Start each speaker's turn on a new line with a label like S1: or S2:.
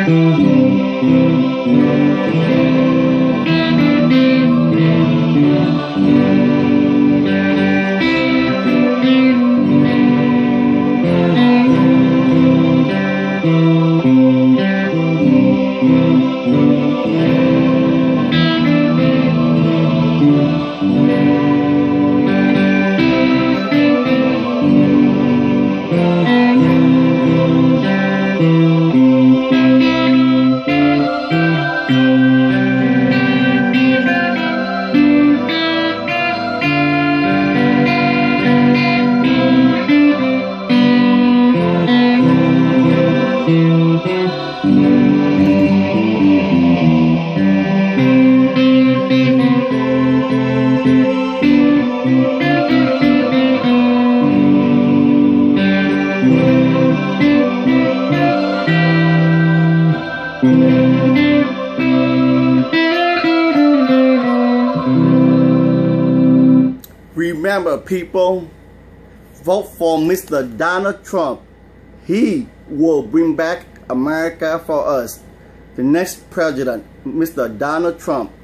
S1: Remember, people, vote for Mr. Donald Trump. He will bring back America for us. The next president, Mr. Donald Trump.